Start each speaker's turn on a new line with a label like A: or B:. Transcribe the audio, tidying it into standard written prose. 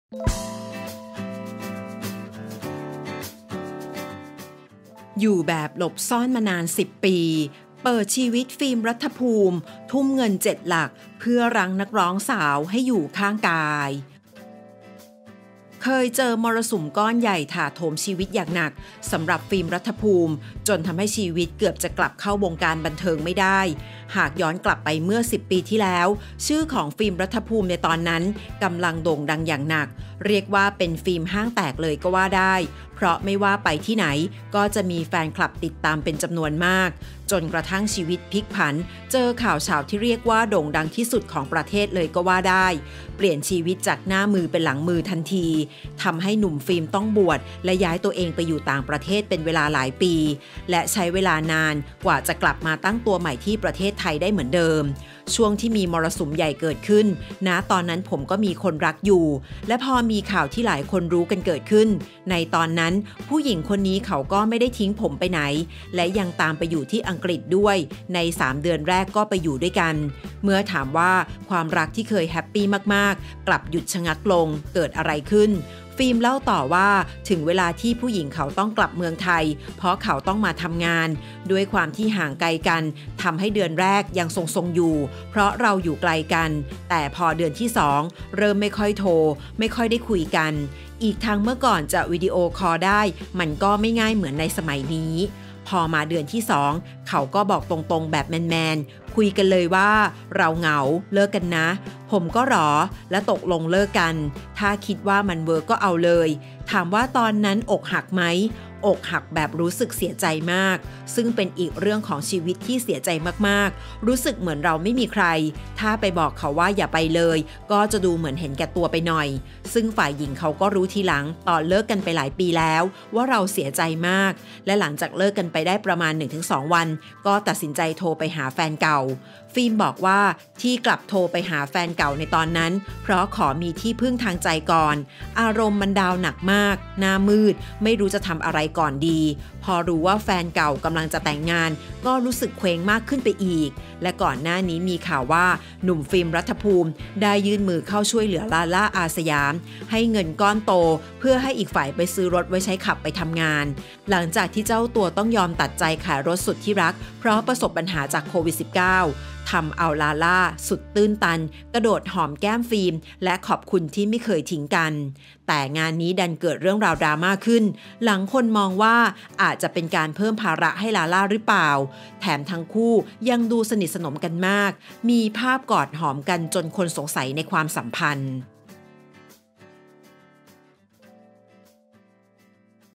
A: อยู่แบบหลบซ่อนมานาน10 ปีเปิดชีวิตฟิล์มรัฐภูมิทุ่มเงิน7 หลักเพื่อรั้งนักร้องสาวให้อยู่ข้างกายเคยเจอมรสุมก้อนใหญ่ถาโถมชีวิตอย่างหนักสำหรับฟิล์มรัฐภูมิจนทำให้ชีวิตเกือบจะกลับเข้าวงการบันเทิงไม่ได้หากย้อนกลับไปเมื่อ10 ปีที่แล้วชื่อของฟิล์มรัฐภูมิในตอนนั้นกำลังโด่งดังอย่างหนักเรียกว่าเป็นฟิล์มห้างแตกเลยก็ว่าได้เพราะไม่ว่าไปที่ไหนก็จะมีแฟนคลับติดตามเป็นจำนวนมากจนกระทั่งชีวิตพลิกผันเจอข่าวเฉาที่เรียกว่าโด่งดังที่สุดของประเทศเลยก็ว่าได้เปลี่ยนชีวิตจากหน้ามือเป็นหลังมือทันทีทำให้หนุ่มฟิล์มต้องบวชและย้ายตัวเองไปอยู่ต่างประเทศเป็นเวลาหลายปีและใช้เวลานานกว่าจะกลับมาตั้งตัวใหม่ที่ประเทศไทยได้เหมือนเดิมช่วงที่มีมรสุมใหญ่เกิดขึ้นณตอนนั้นผมก็มีคนรักอยู่และพอมีข่าวที่หลายคนรู้กันเกิดขึ้นในตอนนั้นผู้หญิงคนนี้เขาก็ไม่ได้ทิ้งผมไปไหนและยังตามไปอยู่ที่อังกฤษด้วยใน3 เดือนแรกก็ไปอยู่ด้วยกันเมื่อถามว่าความรักที่เคยแฮปปี้มากๆกลับหยุดชะงักลงเกิดอะไรขึ้นฟิล์มเล่าต่อว่าถึงเวลาที่ผู้หญิงเขาต้องกลับเมืองไทยเพราะเขาต้องมาทำงานด้วยความที่ห่างไกลกันทำให้เดือนแรกยังทรงๆอยู่เพราะเราอยู่ไกลกันแต่พอเดือนที่2เริ่มไม่ค่อยโทรไม่ค่อยได้คุยกันอีกทั้งเมื่อก่อนจะวิดีโอคอลได้มันก็ไม่ง่ายเหมือนในสมัยนี้พอมาเดือนที่2เขาก็บอกตรงๆแบบแมนๆคุยกันเลยว่าเราเหงาเลิกกันนะผมก็หรอและตกลงเลิกกันถ้าคิดว่ามันเวิร์กก็เอาเลยถามว่าตอนนั้นอกหักไหมอกหักแบบรู้สึกเสียใจมากซึ่งเป็นอีกเรื่องของชีวิตที่เสียใจมากๆรู้สึกเหมือนเราไม่มีใครถ้าไปบอกเขาว่าอย่าไปเลยก็จะดูเหมือนเห็นแก่ตัวไปหน่อยซึ่งฝ่ายหญิงเขาก็รู้ทีหลังตอนเลิกกันไปหลายปีแล้วว่าเราเสียใจมากและหลังจากเลิกกันไปได้ประมาณ 1-2 วันก็ตัดสินใจโทรไปหาแฟนเก่าฟิล์มบอกว่าที่กลับโทรไปหาแฟนเก่าในตอนนั้นเพราะขอมีที่พึ่งทางใจก่อนอารมณ์มันดาวหนักมากหน้ามืดไม่รู้จะทำอะไรก่อนดีพอรู้ว่าแฟนเก่ากำลังจะแต่งงานก็รู้สึกเคว้งมากขึ้นไปอีกและก่อนหน้านี้มีข่าวว่าหนุ่มฟิล์มรัฐภูมิได้ยื่นมือเข้าช่วยเหลือลาล่าอาสยามให้เงินก้อนโตเพื่อให้อีกฝ่ายไปซื้อรถไว้ใช้ขับไปทำงานหลังจากที่เจ้าตัวต้องยอมตัดใจขายรถสุดที่รักเพราะประสบปัญหาจากโควิด -19 ทำเอาลาล่าสุดตื้นตันกระโดดหอมแก้มฟิล์มและขอบคุณที่ไม่เคยทิ้งกันแต่งานนี้ดันเกิดเรื่องราวดราม่าขึ้นหลังคนมองว่าอาจจะเป็นการเพิ่มภาระให้ลาล่าหรือเปล่าแถมทั้งคู่ยังดูสนิทสนมกันมากมีภาพกอดหอมกันจนคนสงสัยในความสัมพันธ์